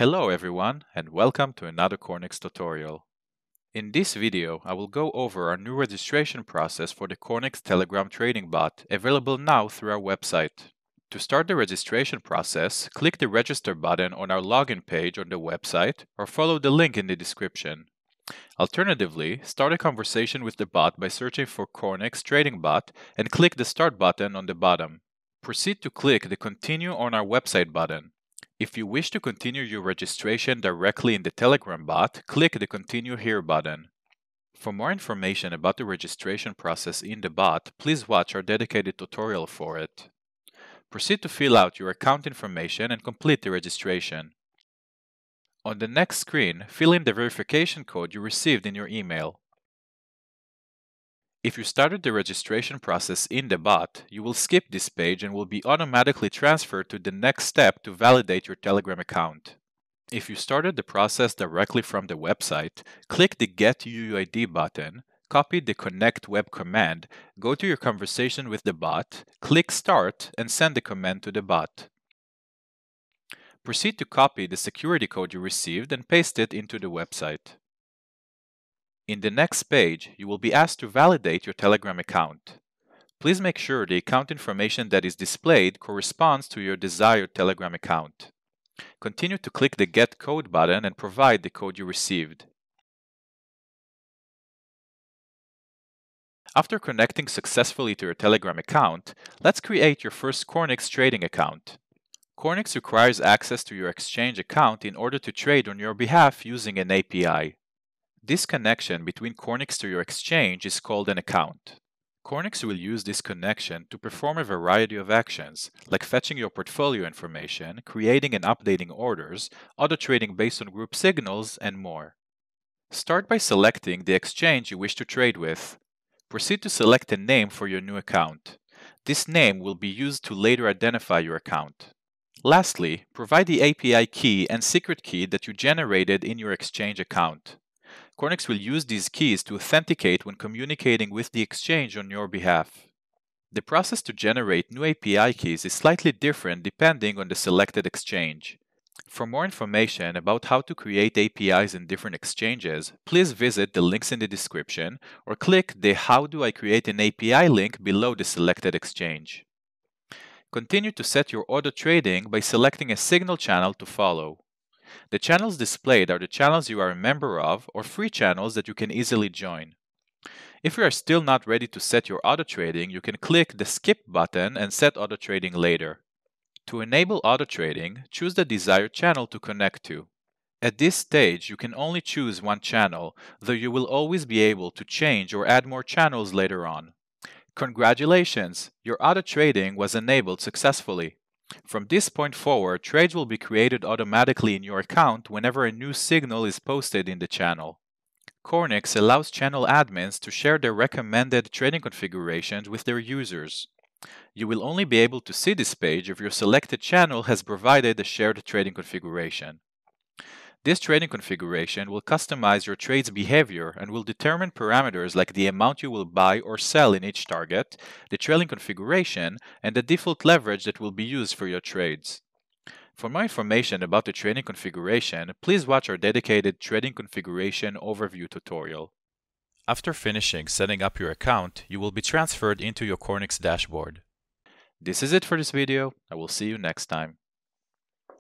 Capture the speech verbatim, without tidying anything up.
Hello everyone, and welcome to another Cornix tutorial. In this video, I will go over our new registration process for the Cornix Telegram trading bot, available now through our website. To start the registration process, click the Register button on our login page on the website or follow the link in the description. Alternatively, start a conversation with the bot by searching for Cornix Trading Bot and click the Start button on the bottom. Proceed to click the Continue on our website button. If you wish to continue your registration directly in the Telegram bot, click the Continue Here button. For more information about the registration process in the bot, please watch our dedicated tutorial for it. Proceed to fill out your account information and complete the registration. On the next screen, fill in the verification code you received in your email. If you started the registration process in the bot, you will skip this page and will be automatically transferred to the next step to validate your Telegram account. If you started the process directly from the website, click the Get U U I D button, copy the Connect Web command, go to your conversation with the bot, click Start, and send the command to the bot. Proceed to copy the security code you received and paste it into the website. In the next page, you will be asked to validate your Telegram account. Please make sure the account information that is displayed corresponds to your desired Telegram account. Continue to click the Get Code button and provide the code you received. After connecting successfully to your Telegram account, let's create your first Cornix trading account. Cornix requires access to your exchange account in order to trade on your behalf using an A P I. This connection between Cornix to your exchange is called an account. Cornix will use this connection to perform a variety of actions, like fetching your portfolio information, creating and updating orders, auto-trading based on group signals, and more. Start by selecting the exchange you wish to trade with. Proceed to select a name for your new account. This name will be used to later identify your account. Lastly, provide the A P I key and secret key that you generated in your exchange account. Cornix will use these keys to authenticate when communicating with the exchange on your behalf. The process to generate new A P I keys is slightly different depending on the selected exchange. For more information about how to create A P Is in different exchanges, please visit the links in the description or click the How do I create an A P I link below the selected exchange. Continue to set your auto trading by selecting a signal channel to follow. The channels displayed are the channels you are a member of or free channels that you can easily join. If you are still not ready to set your auto trading, you can click the Skip button and set auto trading later. To enable auto trading, choose the desired channel to connect to. At this stage, you can only choose one channel, though you will always be able to change or add more channels later on. Congratulations! Your auto trading was enabled successfully. From this point forward, trades will be created automatically in your account whenever a new signal is posted in the channel. Cornix allows channel admins to share their recommended trading configurations with their users. You will only be able to see this page if your selected channel has provided a shared trading configuration. This trading configuration will customize your trade's behavior and will determine parameters like the amount you will buy or sell in each target, the trailing configuration, and the default leverage that will be used for your trades. For more information about the trading configuration, please watch our dedicated trading configuration overview tutorial. After finishing setting up your account, you will be transferred into your Cornix dashboard. This is it for this video. I will see you next time.